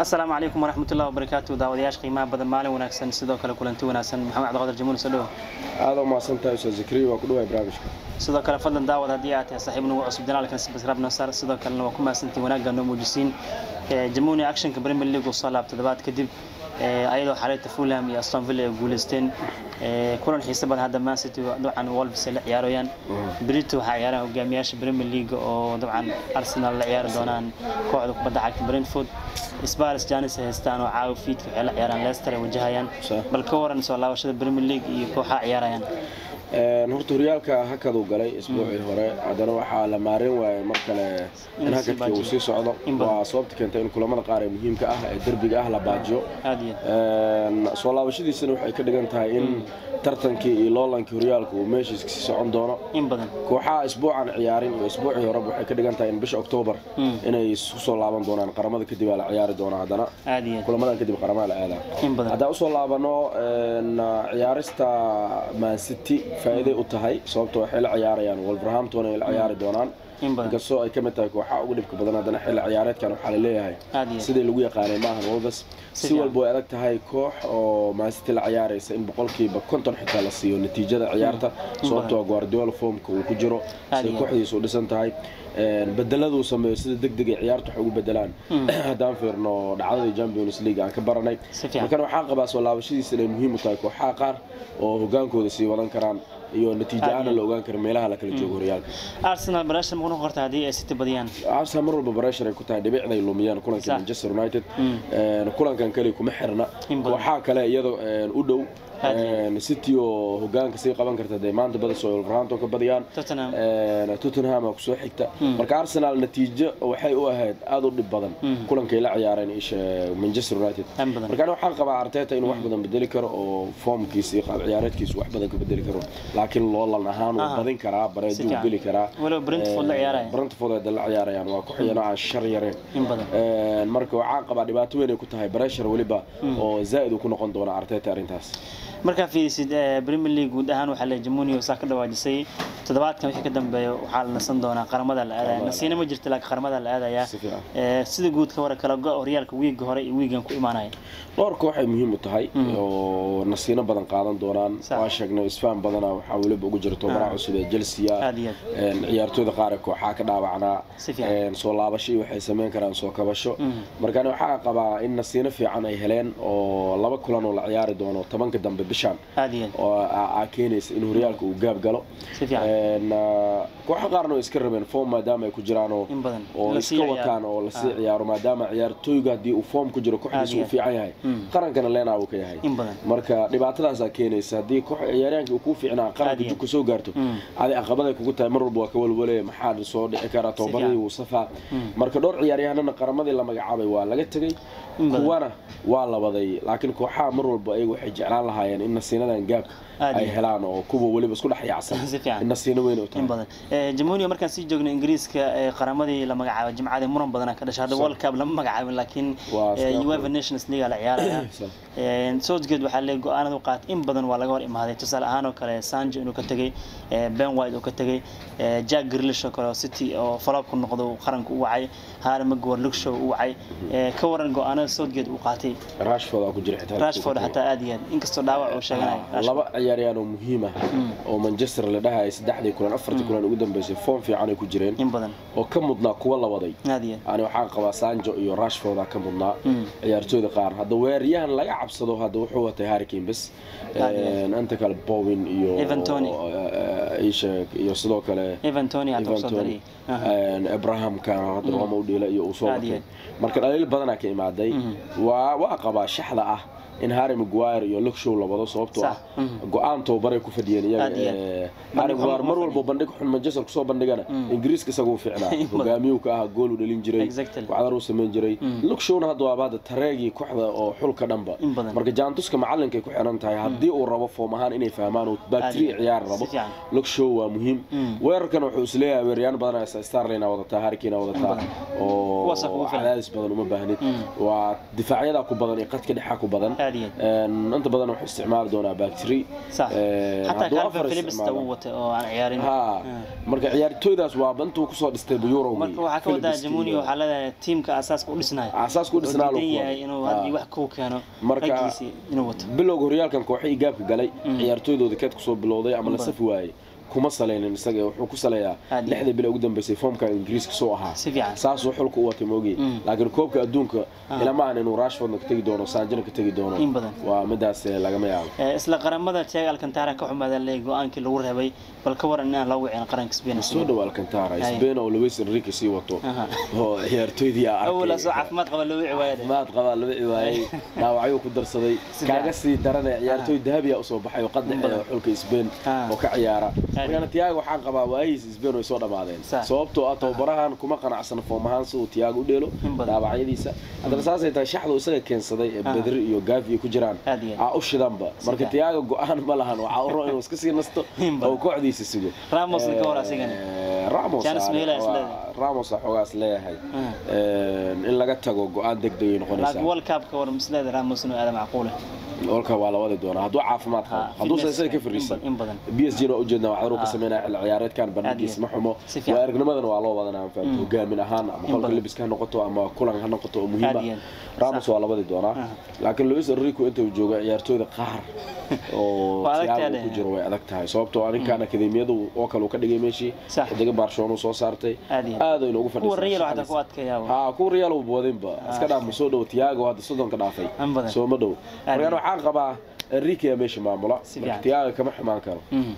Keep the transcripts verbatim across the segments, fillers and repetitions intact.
السلام عليكم ورحمة الله وبركاته. داودياش قيمة بدل مالي وناكسن سيدو كلا كلنتي وناكسن محمد عبد القادر جمهور سلوه. هذا ما سنت أستاذ زكريا وكلوا برامجك. سيدو كلا فضل داود هديات يا صاحبنا وعصب دينا لكن بس ربنا صار سيدو كلا وكما سنتي وناقة نموجسين جمهوري أكشن كبرين باللي وصل بتدبات كدب أيضا حالة فولهام يا أستون فيلا جولستين كلن حسابات هذا ما سيتي طبعا وولفز العياريان بريتو عيارة وجامياش بريمير ليج وطبعا أرسنال العيار دونان كوعد وبدأ عك برينفورد إسبارس جانس هستان وعاو فيت في العياران ليستر وجهايان بل كورن سو الله وشد بريمير ليج يكوحا عياريان horta horyaalka hakadu galay isbuucii hore hadana waxa la maarin waayay markale in hakadkii uu sii socdo waa sababta keentay in kulamada qaar ee muhiimka ah ee derbiga ah la baajiyo ee soo laabashadiisana waxay ka dhigan tahay in tartankii iyo loolankii horyaalku uu meeshiisa sii socon doono in badan kooxaha isbuucan ciyaarin iyo isbuucii hore waxay ka dhigan tahay in bisha October inay isku soo laaban doonaan qaramada kadib la ciyaari doona hadana kulamadan kadib qaramada la aada hada u soo laabano ciyaarista Man City فائدة أتهاي صوبته حيل عياريان والبرهامتون العيار دونان قصوا أي كم تاكو حاول يبقى بدنا هذا حيل عيارات كانوا حلليه هاي سيد اللي ويا قاري معهم وبس سوى البوي ألك تهاي كوح أو ما ست العياري سين بقول كي بكونتون حتى للسيو نتيجة عيارته صوبته جوارديولا فوم كوجرو سيكوح يسوع لسنت هاي بدلادو سمي سيد دق دق عيارته حقول بدلان هدان في إنه عادي جامبيونس ليج عن كبرناي كانوا حاقة بس ولا بشيء سنة مهم تاكو حاقر وهجان كود سي ولان كران iyo natiijo aan la ogaan karin meelaha la kala joogo horyaalka Arsenal barashada ma noqon kartaa hadii ay City badiyaan Arsenal mar walba barashada ay ku tahay dhibicday lumiyaan kulanka Manchester United ee kulankan kale kuma xirna waxa kale iyadoo u dhow City oo hogaanka si qaban karta maanta bada soo Wolverhampton ka badiyaan ee Tottenham ku soo xigta marka Arsenal natiijo waxay u ahayd aad u dhib badan kulankay la ciyaareen isha Manchester United marka waxa qabaa Arteta inuu wax badan bedeli karo oo formkiisa qaab ciyaareedkiisa wax badan ka bedeli karo laakiin loolan ahaan uu badin karaa bareedu uu geli karaa walo Brentford la ciyaarayaan Brentford la ciyaarayaan waa ku xiyana aan shar yareen ee marka waxa qabaa dhibaato weyn ay ku tahay pressure waliba oo zaid uu ku noqon doona Arteta arintaas marka في بريمير ليج ودهان waxa la Jamuuni oo saaka dhawaajisay toddobaadkan wixii ka dambeeyo waxa la nasan doonaa qaramada la aadaya nasiina ma jirto laakiin qaramada la aadaya ee sida guud ka wara kala go'o horyaalka wiiga hore iyo wiigan ku imaanay dhowr koox ay muhiim u tahay oo nasiina badan qaadan doonaan waa sheegnay isfaan badan waxa waliba ugu jirto marac cusub ee Chelsea ee ciyaartooyda qaar kooxaha ka dhaawacnaa ee soo laabashay waxay sameyn karaan soo kabasho marka waxa qabaa in nasiina fiican ay heleen oo laba kulan oo la ciyaari doono tobanka dambe bishan oo aakeynaysa in horyaalka uu gaab galo een kooxo qaarna iska rabeen form maadaama ay ku jiraan oo iska wataan oo la sii ciyaaro maadaama ciyaartooyga hadii uu form ku jiro kooxdiisu uu fiican yahay qarankana leena uu ka yahay marka dhibaatadaas aakeynaysa hadii koox ciyaaryahanka uu ku fiicnaa qaranka ku soo gaarto adi aqabada kugu tahay mar walba ka walwalay maxaa soo dhici kara toobadii uu safaa marka dhowr ciyaaryahanna qaramadii la magacaabay waa laga tagay kuwana waa la waday laakiin kooxaha mar walba ay waxay jeclaan lahaayeen in nasiinadan gaab ay helaan oo kuwa waliba isku dhaxayacsan in nasiina weyn u tahay badan ee Jamuuni markaan si joogno Ingiriiska ee qaramadii la magacaabay jimcada muran badan ka dhashay hada World Cup lama magacaabin laakiin UEFA Nations League la ciyaaraya ee Southgate waxa la go'aanada u qaatay in badan waa laga hor imaaday tusaale ahaan oo kale Sancho inuu ka tagay Ben White oo ka tagay Jack Grealish oo kale City oo falab ku noqdo qaranka u wacay Harry Maguire Luxshaw u wacay ka waran go'aanada Southgate uu qaatay Rashford ku jira xitaa Rashford hatta aadiyad inkastoo dhaawac uu sheeganayo laba ciyaaryahan oo muhiim ah oo Manchester la dhahay saddexdii kulan afartii kulan ugu dambeysay form fiican ay ku jireen in badan oo ka mudnaa kuwa la waday ani waxa qabaa Sancho iyo Rashford ka mudnaa ciyaartooyda qaar hada weeraryahan laga cabsado hada wuxuu watay Harry Kane bas ee anta kale Bowen iyo Evan Toney Isha iyo sidoo kale Evan Toney hadda soo daray ee Abraham ka hada Roma u dhilay iyo uu soo watay marka dhaliil badan ka imaaday waa waa qabaa shaxda ah in Harry Maguire iyo Luke Shaw labada sababtoo ah go'aan toobare ku fadhiyeen iyaga Harry Maguire mar walba bandhig xun Manchester ku soo bandhigana Ingiriiska isagu fiicnaa hogaamiyo ka ah gool u dhalin jiray waxaad u sameyn jiray Luke Shaw hadda waa baad tareegi kooxda oo xulka dhanba marka Jantuska macalinka ku xiran tahay hadii uu rabo form ahaan inay fahmaan oo battery ciyaar rabo Luke Shaw waa muhiim weerarkan wuxuu isleeyahay weeraryan badan ay Sterling wadataa Harry Kane wadataa oo cadaadis badan uma baahnid waa difaacyada ku badan ee qadka dhexa ku badan inta badan wuxuu isticmaali doonaa bacteria صح حتى كالفين فيليبس توته oo aan ciyaarin ha marka ciyaartooydaas waa bantu ku soo dhistay Euro marka waxa ka wada Jamuni waxa la teamka asaaska u dhisnay asaaska u dhisnaa loo inuu hadii wax ku keeno marka inuu wato bilowga horyaalkan kooxii gaabka galay ciyaartooydooda ka soo bilowday ama la saf waayay kuma salaynin isaga wuxuu ku salayaa lixda bil ugu dambeysay foomka Ingiriiska soo ahaa saas uu xulku u watay moogi laakiin koobka adduunka ila ma aan inuu Rashford ka tagi doono Sanjana ka tagi doono waa midaas laga ma yaabo isla qaramada Thiago Alcantara ka xumada leey go'aankii lagu rabay bal ka waran in la wicin qaranka Spain soo dhaw Alcantara Spain oo Luis Enrique sii wato oo ciyaartooydii ah awla soo caafimaad qaba loo wici waayay maad qaba loo wici waayay dhaawacyo ku darsaday kaaga sii daranay ciyaartooy dahabiya u soo baxay qadda xulka Spain oo ka ciyaara marka Thiago waxaan qabaa waayis Spain oo soo dhamaadeen sababtoo ah tababarahan kuma qanacsan foomahan soo Thiago u dheelo dhaawacyadiisa hadda saasay tahay shaxdu isaga keensaday Badri iyo Gavi ku jiraan aa u shidanba marka Thiago go'aan ma lahan waxa uu roo inuu iska sii nasto oo kooxdiisa sugo Ramos ka hor asigan Ramos Ramos xogaas leeyahay in laga tago go'aan degdeg ay noqonaysaa laakiin World Cup ka war mislada Ramos inuu aad macquul ah World Cup wala wada doona haduu caafimaad qabo haduu saysan ka fariisan B S G oo ujeedna waxa uu ka sameeyay ciyaareedkan bandhigiis ma xumo waa aragnimadan waa loo wadanaa faanto hogaamin ahaan ama qolka libiska noqoto ama kulan ha noqoto oo muhiim ah Ramos waa la wada doona laakiin Luis Enrique inta uu joogo ciyaartooyda qaar oo Thiago ku jiro way adag tahay sababtoo ah ninkan akademiyadu oo kale uu ka dhigay meeshii xidiga Barcelona soo saartay aad ay ugu fadhiisay Real waxa ku adkeeyaa ha ku Real uu boodinba iska dhaaf soo dhaw Thiago hadda soddon ka dhaafay soo ma dhaw marka waxaan qabaa Enrique meeshii maamula Thiago kama xumaan karo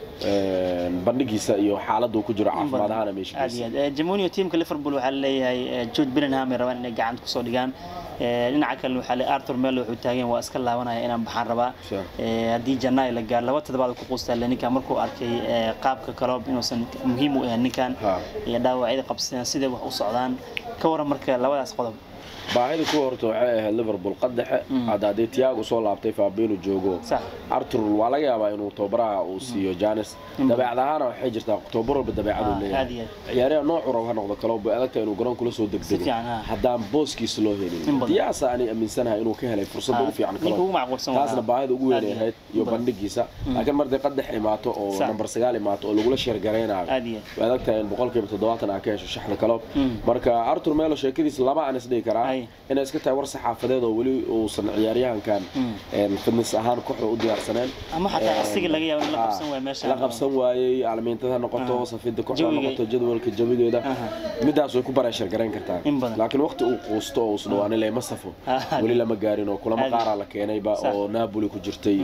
ee bandhigiisa iyo xaaladda ku jiro caafimaad ahaan meeshii aad Jamuni teamka Liverpool waxa leeyahay Jude Bellingham ay rabaan inay gacanta ku soo dhigaan dhinaca kale waxa leeyahay Arthur Melo wuxuu taagan waa iska laabanaya inaan baxaan rabaa hadii Janay la gaar laba toddobaad ku qoostaa ninka markuu arkay qaabka club inuusan muhiim u ahayn ninkan iyo dhaawacyada qabsan sida wax u socdaan ka waran marka labadaas qodob baahida ku horto waxay ahayd Liverpool qadaxa hadaadii Thiago soo laabtay Fabinho joogo Arthur waa laga yaabaa inuu tababaraha uu siiyo Janis dabeecadaana waxay jirtaa tababaro dabeecadu leeyahay ciyaaraha nooc uu noqdo club adagta inuu garoon kula soo degdego hadaan booskiis loo helin Diasa ani aaminsanahay inuu ka helay fursad ugu fiican club taasna baahida ugu weyn ahayd iyo bandhigiisa laakiin markay qadax imaato oo number sagaal imaato oo lagu la sheer gareenaayo waa adagta in boqolkiiba toddobaatan ah ka hesho shaxda club marka Arthur Melo sheekadiisa laba aan isdhigi karaa in iska tahay war saxaafadeed oo wali uu san ciyaaryahan kan ee fitness ahaan kooxda u diyaarsaneen ama xataa asiga laga yaabo in la qabsan way meesha la qabsan waayay calaamadaha noqoto safida kooxda noqoto jadwalka jawigeeda midaas way ku barashar garan kartaa laakiin waqti uu qoosto oo soo dhawaanay leema safo wali lama gaarin oo kulama qaar la keenayba oo Napoli ku jirtay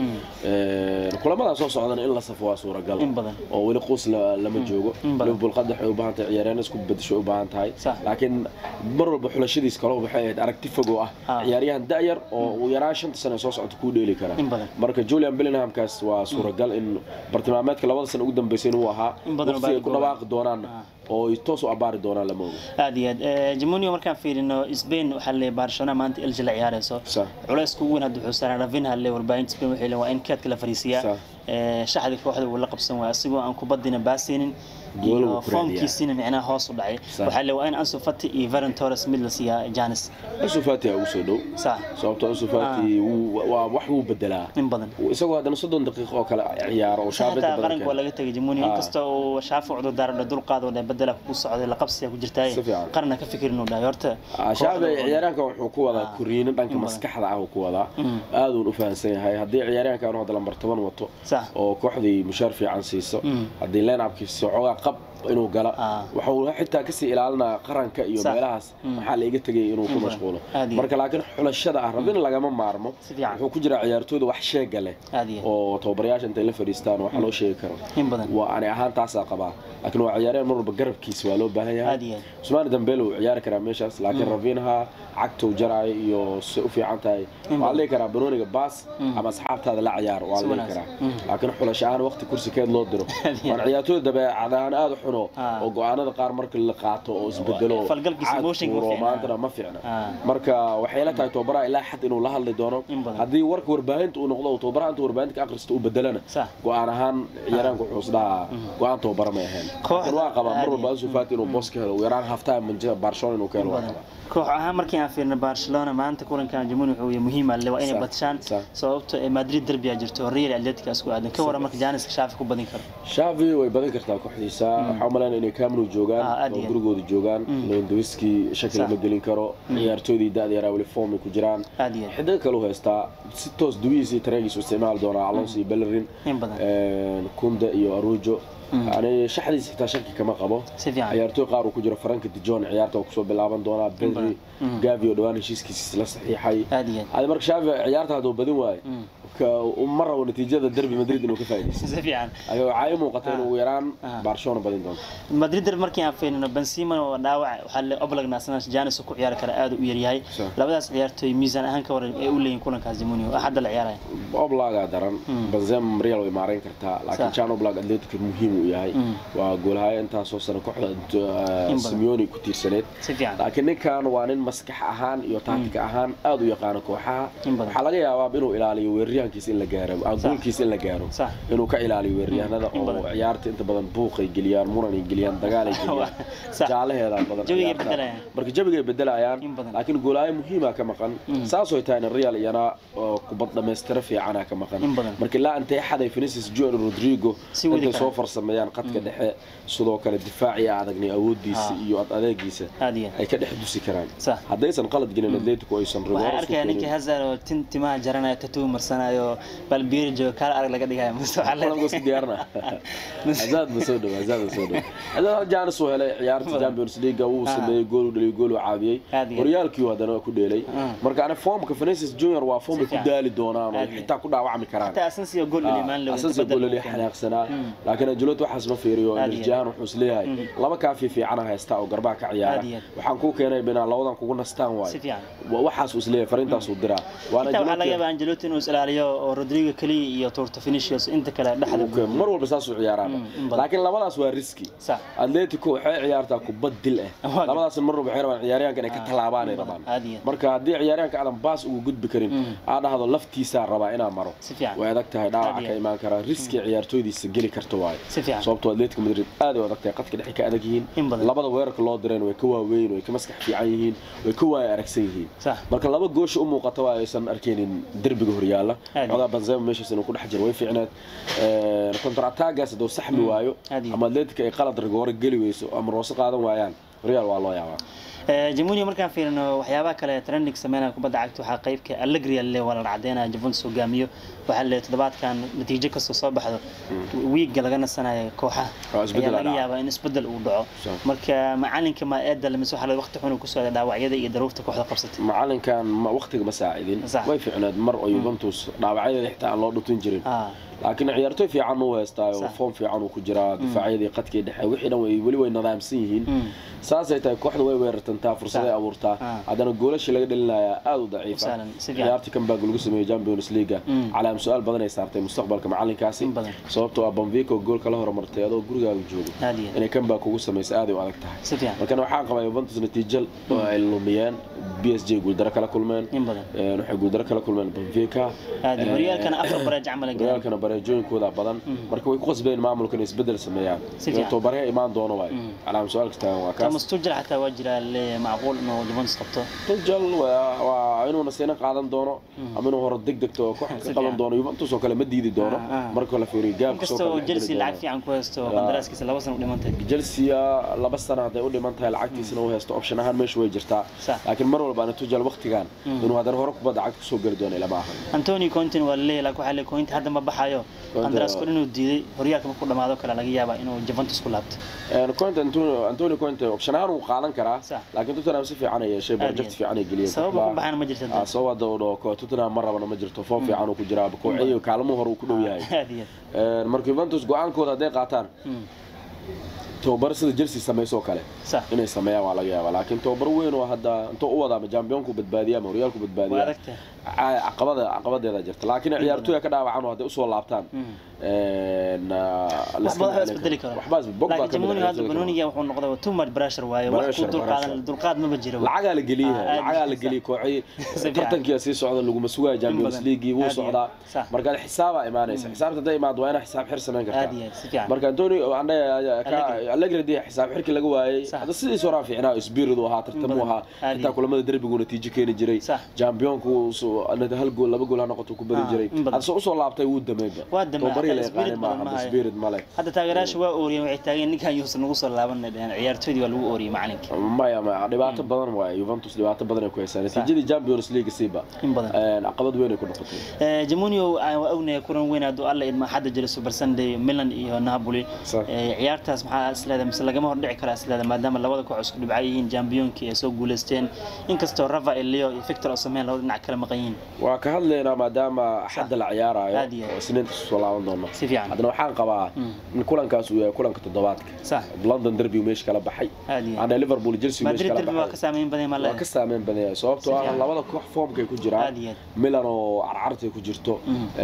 ee kulamada soo socdaan in la safo waa suuragal oo wali qoos lama joogo Liverpool qadax ay u baahan tahay ciyaaryahan isku bedesho u baahan tahay laakiin mar walba xulashadiis kale waxay aragti fogo ah ciyaaryahan daayar oo uu yaraan shan sano soo socdo ku dheeli kara marka Julian Bellingham kaas waa suuragal in bartilmaameedka labada sano ugu dambeysay uu ahaa waqti ku dhawaaqi doonaan oo toos u abaari doonaan lama oga aad iyo aad Jamuni markaan fiirino Spain waxa la Barcelona maanta il jil ciyaarayso culays ku weyn haduu xusaan Rafinha le warbaahinta Spain waxa la waa in kaadka la fariisiya ee shaxda kooxda uu la qabsan waa asigoo aan ku badina baasinin iyo foomkiisina macnaha hoos u dhacay waxa la waa in Ansu Fati iyo Ferran Torres mid la siiya Janis Ansu Fati ugu soo dhow sax sababtoo Ansu Fati waa wax uu bedelaa in badan isagoo hadana soddon daqiiqo oo kale ciyaaro oo shaabada badan qaranka wala laga tagay Jamuni inkastoo uu shaafu cudur daarada dul qaado oo bedela ku socday la qabsiga ku jirtay qarna ka fikirino dhaay horta shaabada ciyaaraanka wuxuu ku wada kuriin dhanka maskaxda ah ku wada aad uu u fahansan yahay hadii ciyaaraanka uu hadda lambar toban wato oo kooxdii mushaar fiican siiso hadii line-upkiisa xogaa qab inuu gala waxa uu xitaa ka sii ilaalina qaranka iyo meelahaas waxa la iga tagay inuu ku mashquulo marka laakiin xulashada ah rabin lagama maarmo wuxuu ku jira ciyaartooyda wax sheeg leh oo tababarayaasha inta la fariistaan waxa loo sheegi karo waa ani ahaan taas qaba laakiin waa ciyaareen mar walba garabkiisa waa loo baahan yahay Usman Dembele uu ciyaar kara meeshaas laakiin Rafinha cagto jaray iyo si u fiican tahay waa la kara Bruniga baas ama asxaabtada la ciyaar waa la kara laakiin xulashaan waqti kursi keed loo diro waan ciyaartooyda dabeecadaan aad cuno oo go'aanada qaar marka la qaato oo isbedelo maantana ma fiicna marka waxay la tahay tababaraha ilaa xad inuu la hadli doono haddii warka warbaahinta uu noqdo tababaraha inta warbaahinta ka akhristo uu bedelana go'aan ahaan ciyaaraanku wuxuu isdhahaa go'aan tababara ma ahayn waa qabaa mar walba Ansu Fati inuu boos ka helo yaraan haftaa manjada Barcelona inuu ka helo koox ahaan markii aan fiirno Barcelona maanta kulankan Jamuni wuxuu muhiim ah waa inay badshaan sababtoo ee Madrid derby ah jirto Real Atletico isku aadan ka waran marka Janis Xavi ku badin karo Xavi way badin kartaa kooxdiisa waxa umaleynaa inay Camino joogaan oo gurigooda joogaan Lewandowski shakil ma gelin karo ciyaartoydii da'da yar wali form ku jiraan xidda kale oo haysta si toos duwiisi tareegiisu isticmaal doona Alonso iyo Bellerin ee Kunde iyo Araujo يعني شحدي ستة شك كما قبوا عيارتو قارو كجرا فرانك دي جون عيارتو كسو بلابان دونا بيلري جافيو دوان هشيسكي سلا صحيحي هذا مرك شاف عيارتها دو بدون واي ومره ونتيجه الدربي مدريد انه كفايديس فيعان ايوه عايم وقتين ويران برشلونه بدين دون مدريد markii aan fiirino Benzema oo dhaawac waxa la oblagna Sanchez Janis ku ciyaar kara aad u yar yahay labadaas ciyaartoy miisaan ahaan ka waran ay u leeyeen kulankaas Jamuni oo xad la ciyaaraya oblaga daran Benzema Real way maareyn kartaa laakiin Chan Oblak Atletico muhiim u yahay waa goolahay inta soo sano kooxda Simeone ku tiirsaneed laakiin ninkan waa nin maskax ahaan iyo tactic ahaan aad u yaqaan kooxaha waxa laga yaabaa inuu ilaaliyo weeraryahankiisa in la gaaro goolkiisa in la gaaro inuu ka ilaaliyo weeraryahanada oo ciyaarta inta badan buuqay geliyaan muran ay geliyaan dagaal ay geliyaan jaalaheeda badan marka jabiga ay bedelayaan laakiin goolahay muhiim ah ka maqan saasoo taayna Real iyana kubad dhameystira fiican ah ka maqan marka la antay xaday Vinicius Junior Rodrigo inta soo farsameeyaan qadka dhexe sidoo kale difaaci adagni awoodiisa iyo adeegiisa ay ka dhex dusi karaan hadaysan qalad gelin Atletico aysan rigoor waxaan arkay ninka Hazard oo tintimaha jaranaya tattoo marsanayo balbiirjo kala arag laga dhigayo mustaqbal la go'si diyaarna Hazard masoodo Hazard masoodo Hazard jaan soo helay ciyaarta Champions League uu sameeyay gool u dhaliyay gool u caabiyay Realkii wadana ku dheelay marka ana formka Vinicius Junior waa form ku daali doonaan oo xitaa ku dhaawacmi karaan xitaa Asensio gool liimaan loo Asensio gool li xanaaqsana laakiin Ancelotti waxa soo fiiriyo Arjaan wuxuu isleeyahay laba kaafi fiican haysta oo garbaha ka ciyaara waxaan ku keenay binaa labadan kugu nastaan waay waxaas uu isleeyahay fariintaas uu diraa waana Ancelotti laga yaabaa Ancelotti inuu ilaaliyo oo Rodrigo kaliya iyo Torto Vinicius inta kale dhaxda mar walba saas u ciyaaraan laakiin labadaas waa riski Atletico waxay ciyaartaa kubad dil ah labadaas mar walba xiraan ciyaaryahanka ay ka talaabaan ay rabaan marka hadii ciyaaryahanka aadan baas ugu gudbi karin aad dhahdo laftiisa raba inaa maro way adag tahay dhaawac ka imaan kara riski ciyaartoydiisa gali karto waay sababtoo Atletico Madrid aad u adag tahay qadka dhexe ka adag yihiin labada weerarka loo direen way ka waaweyn way ka maskax fiican yihiin way ka waay aragsan yihiin marka laba goosh u muuqato waa aysan arkeenin derbiga horyaala oda Benzema meesha inuu ku dhex jiro way fiicnaad ee counter attack-gaas doo saxmi waayo ama Atletico ay qalad rigoor gali weyso ama roose qaadan waayaan Real waa loo yaabaa Jamuni markaan fiirino waxyaabaha kale trending sameeyay kubadda cagta waxa qaybka Allegri le wala cadeynaa Juventus hogaamiyo waxa la toddobaadkan natiijo ka soo baxdo week laga nasanayo kooxaha laga yaabaa in isbedel uu dhaco marka macalinka ma eeda la masoo xalay waqti xun ku soo dhaawacyada iyo daruurta kooxda qabsatay macalinkan ma waqtiga ma saacidin way fiicnaad mar oo Juventus dhaawacyada xitaa aan loo dhutin jirin laakiin ciyaartoy fiican oo heestaayo form fiican oo ku jira difaaciyada qadka dhexe wixii dhan way wali way nidaamsan yihiin saasay tahay kooxda way weerartantaa fursad ay abuurtaa hadana goolasha laga dhalinayaa aad u daciif ah ciyaarta kan baa lagu sameeyay Champions League calaam su'aal badan ay saartay mustaqbalka macalinkaasi sababtoo ah Benfica gool kala horumartay adoo gurigaaga joogo inay kan baa kugu sameysay aad u adag tahay marka waxaan qabaa Juventus natiijo ay lumiyeen B S G guul dara kala kulmeen ee waxay guul dara kala kulmeen Benfica Real kana afar bareej camal Real kana bareejooyinkooda badan marka way ku qasbeen maamulka inay isbedel sameeyaan inta bareey imaan doono way calaam su'aal kasta waa ka mustujal xataa wajira le macquul inuu Juventus qabto tujal waa inuu nasina qaadan doono ama inuu hor degdegto koox ka qaban doono Juventus oo kale ma diidi doono marka la fiiriyo gaab soo kale Chelsea lacag fiican ku haysto qandaraaskiisa laba sano u dhimantay Chelsea laba sano haday u dhimantahay lacagtiisana uu haysto option ahaan meesha way jirtaa laakiin mar walba ana tujal waqtigan inuu hadar hore kubadda cagta soo gali doono ilaa maaha Antonio Conte waa leeyahay waxa la Conte hadda ma baxayo qandaraaska inuu diiday horyaalka ma ku dhamaado kale laga yaabaa inuu Juventus ku laabto ee Conte Antonio Antonio Conte option ahaan uu qaadan karaa laakiin Tottenham si fiican ay yeeshay project fiican ay galiyay sabab ku baxana ma jirto soo wada oo ko Tottenham mar rabana ma jirto form fiican uu ku jiraa kooxayo kaalmo hore uu ku dhow yahay ee marka Juventus go'aankooda haday qaataan توبر سيد جلسي سميسو كله إنه سميا ولا جا ولا لكن توبر وين وهذا أنتو أوضع مجامبيونكو بدبادية موريالكو بدبادية عقبة عقبة هذا جرت لكن عيارتو يا كده وعنو هذا أسوأ لعبتان waxba isbedeli karo waxba Jamuni hadda Benoniga wuxuu noqday too much pressure waaye wax ku dulqaadan dulqaad ma jiro lacaga la geliyaa lacaga la geliyo kooxay tartankiisa sii socda lagu masuugaa Champions League wuu socdaa marka xisaab ay imaanaysa xisaabta day imaad waa in xisaab xir sameyn kartaa marka Antonio anda ka Allegri xisaab xirki laga waayay hada sidii soo raaficnaa isbiiradu ahaa tartamu ahaa inta kulamada darbigu natiijo keenay jiray championku anada hal gool laba gool ha noqoto ku bari jiray hada soo soo laabtay wuu dameeyba oo bari la yaqaan ma isbiirad male hada taageerayaashu waa ooriyeen waxay taageen ninkan yuusan ugu soo laabanay ciyaartoydii waa lagu ooriyay macalinka maya ma dhibaato badan waa Juventus dhibaato badan ku haysan natiijadii Champions League siiba een caqabad weyn ku noqotay ee Jamunio waa ognay kulan weyn aad alla idma xad jira Super Sunday Milan iyo Napoli ee ciyaartaas maxaa isleedahay mise lagama hor dhici kara isleedahay maadaama labada koox isku dhibcayihiin championki ay soo guuleysteen inkastoo Rafael Leo iyo Victor Osimhen labada dhinac kala maqayin waa ka hadleynaa maadaama xad la ciyaarayo oo isniinta soo laaban doona hadana waxaan qabaa in kulankaas uu yahay kulanka toddobaadka sax London derby meesh kala baxay ana Liverpool Chelsea meesh kala baxay waa ka saameyn badan ma laha ka saameyn badan sababtoo ah labada koox formka ay ku jiraan Milan oo carcarta ku jirto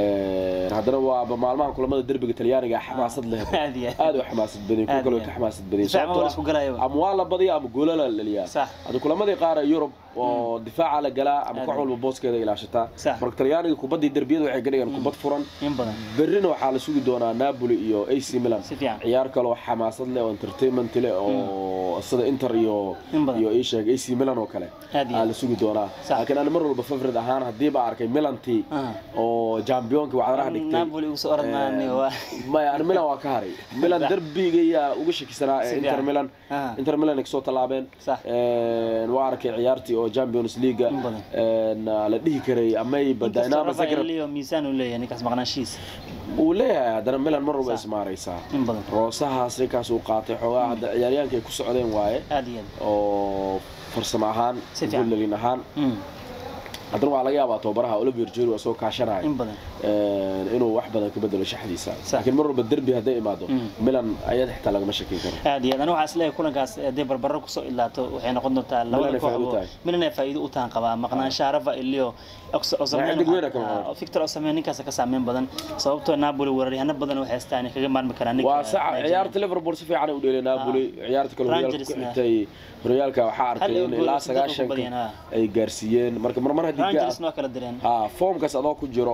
ee hadana waa maalmaha kulamada derbiga Talyaaniga xamaasad leh aad u xamaasad badan ku kale ka xamaasad badan sababtoo amwaala badiya ama goolala laliya hada kulamada qaar Europe oo difaaca la galaa ama koox walba booskeeda ilaashata marka Talyaaniga kubadii derbiyada waxay galayaan kubad furan berrina waxa la sugi doonaa Napoli iyo A C Milan ciyaar kale oo xamaasad leh oo entertainment leh oo sida Inter iyo iyo ay sheeg A C Milan oo kale la sugi doonaa laakiin ana mar walba favorite ahaan hadii ba arkay Milan tii oo championka wacdaraha dhigtay Napoli ugu soo oranaani waa ma yar Milan waa ka haray Milan derbiga ugu shakisanaa Inter Milan Inter Milan ay soo talaabeen ee waa arkay ciyaartii oo Champions League ee la dhihi karay amay badaynaa Zagreb Leo miisaan u leeyahay ninkaas maqnaashiis uu leeyahay hadana Milan mar walba ismaaraysa roosahaas kaas uu qaatay xogaa hada ciyaaryahanka ay ku socdeen waaye oo farsamo ahaan goolin ahaan hadana waa laga yaabaa tababaraha Olivier Giroud oo soo kaashanay ee inuu wax badan ka bedelo shaxdiisa laakiin mar walba derbi haday imaado Milan ayad xitaa laga mashakin karo aad iyo aad waxa isleeyahay kulankaas haday barbaro ku soo ilaato waxay noqon doontaa labada koox Milan ay faa'iido u taan qabaa maqnaanshaha Rafael Leo Osimhen Victor Osimhen ninkaas ka saameyn badan sababtoo Napoli weeraryahanno badan waxay haystaan kaga maarmi karaan ninka waa sax ciyaarta Liverpool si fiican u dheelay Napoli ciyaarta kale Real ku xigtay Realka waxa arkay in ilaa sagaashan ay gaarsiiyeen marka marmar hadii Rangers noo kala direen ha formkaas adoo ku jiro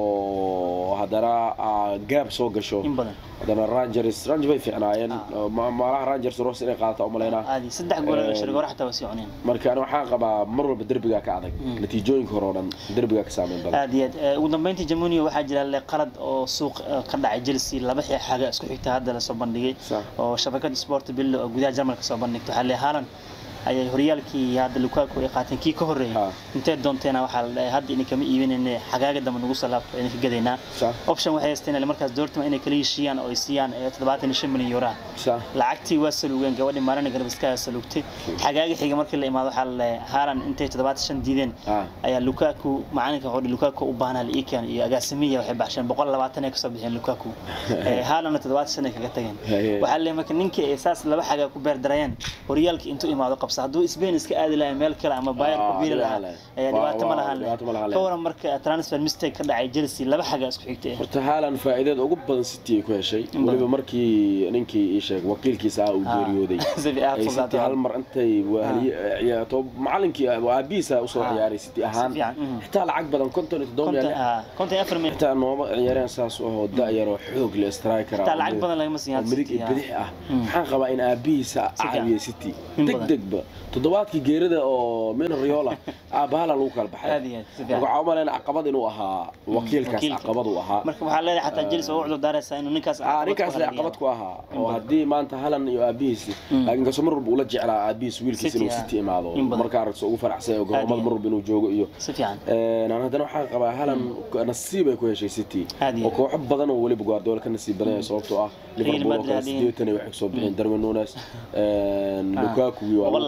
oo hadara gaab soo gasho hadana Rangers Rangers way fiicnaayeen maalaha Rangers roos inay qaadato u maleynaa aadi saddex gool oo shirgo raxta waa sii marka ana waxa qabaa mar walba derbiga ka adag natiijooyinka hore oo dhan derbiga ka saameyn badan aad iyo aad ugu dambeyntii Jamunio waxa jira qalad oo suuq ka dhacay Chelsea laba xaga isku xigta hadda la soo bandhigay oo shabakada Sport Bill oo gudaha Jarmalka soo bandhigtay xalay Haaland ayay horyaalkii hadda Lukaku ay qaateen kii ka horeeyay intee doonteena waxa la dhahay hadda in kama iibinayna xagaaga dama nagu salaabto in ka gadeynaa option waxay haysteen markaas doortama inay kala heshiiyaan oo ay siiyaan toddobaatan iyo shan milyan euro lacagtii waa salugeen gabadhii Marina Garbiska salugtay xagaaga xiga markii la imaado waxa la dhahay Haaland intee toddobaatan iyo shan diideen ayaa Lukaku macalinka hore Lukaku u baahnaa la iikan iyo agaasimiya waxay baxsheen boqol iyo labaatan ay ka soo bixeen Lukaku Haaland toddobaatan iyo shan ay kaga tageen waxa la markii ninkii asaas laba xagaa ku beer darayeen horyaalkii intuu imaado haduu Spain iska aadi lahayn meel kale ama Bayern ku biiri lahaa ayaa dhibaato ma lahaan ka waran marka transfer mistake ka dhacay Chelsea laba xaga isku xigtay horta Haaland faa'iidada ugu badan City ku heshay waliba markii ninkii ii sheeg wakiilkiisa uu geeriyooday City hal mar intay ciyaarto macallinkii Abisa u soo ciyaaray City ahaan xitaa lacag badan konton iyo toddoba milyan konton iyo afar milyan xitaa nooma ciyaareen saas oo daayaro xoog leh striker xitaa lacag badan laga masiyaan City bidix ah waxaan qabaa in Abisa caawiyo City degdegba toddobaadkii geerida oo Mino Raiola aabahala lagu kala baxay waxa uu leeyahay caqabad inuu ahaa wakiilkaas caqabad uu ahaa marka waxa leeyahay xataa Chelsea oo wuxuu daaraysaa inuu ninkaas ninkaas la caqabad ku ahaa oo hadii maanta Haaland iyo Abis laakiin ka soo uu la jeclaa Abis wiilkiisa inuu City imaado marka aragto ugu faraxsan oo garoomada mar inuu joogo iyo si fiican ee aan hadana waxa qabaa Haaland nasiib ay ku heshay City oo koox badan oo waliba Guardiola ka nasiib badan sababtoo ah Liverpool oo sideetan waxay soo bixin Darwin Núñez ee Lukaku iyo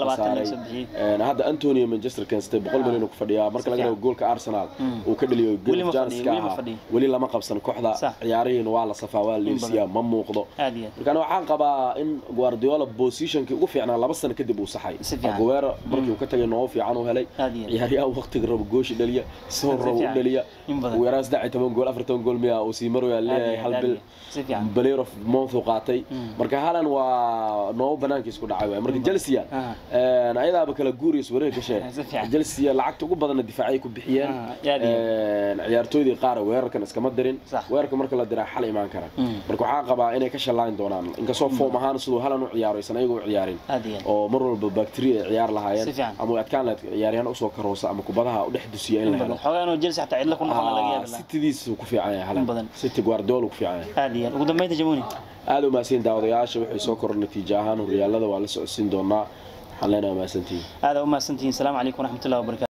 هذا أنتوني مانشستر كنستي بقول مليون كفديا مركز لقينا جول كأرسنال وكدليو جول جانس كاها ولي لما قبسن كحدا عيارين وعلى صفاوال ليسيا ما موقضوا كانوا عاقبة إن جوارديولا بوزيشن كي وفي عنا لبسنا كده بوصحي أجوير مركز وكتجي نوفي عنه هلي عياريا وقت قرب جوش دليا صور دليا ويراس داعي تمن جول أفرتون جول ميا وسيمرو يالله هالبل بلير في مونث وقاتي مركز هالن ونو بنانك يسكون عاوي مركز جلسيا أنا أيضا بكلا جوريس وريك شيء جلسيا لعقت وقبضنا الدفاعي كبحيان عيارتودي قارة وير كان اسكمدرين وير كمركز لا درا حل إيمان كرا مركز عاقبة إنه كشلان دونان إنك صوف فوق مهان سلو هالن عياري سنة يجوا عيارين أو مروا ببكتيريا عيار لها ين أما أتكلم عيارين أسوأ كروسة أما كبضها ودحدثيا إنه حاجة إنه جلسة حتى عيد لكم آه ست ديس وكفي عيا هلا ست جوارديولا وكفي عيا هذه وقدام ما يتجموني هذا ما سين داود يعيش وحي سكر نتيجة هان وريال هذا وعلى سين دونا حلنا ما سنتين هذا وما سنتين السلام عليكم ورحمة الله وبركاته.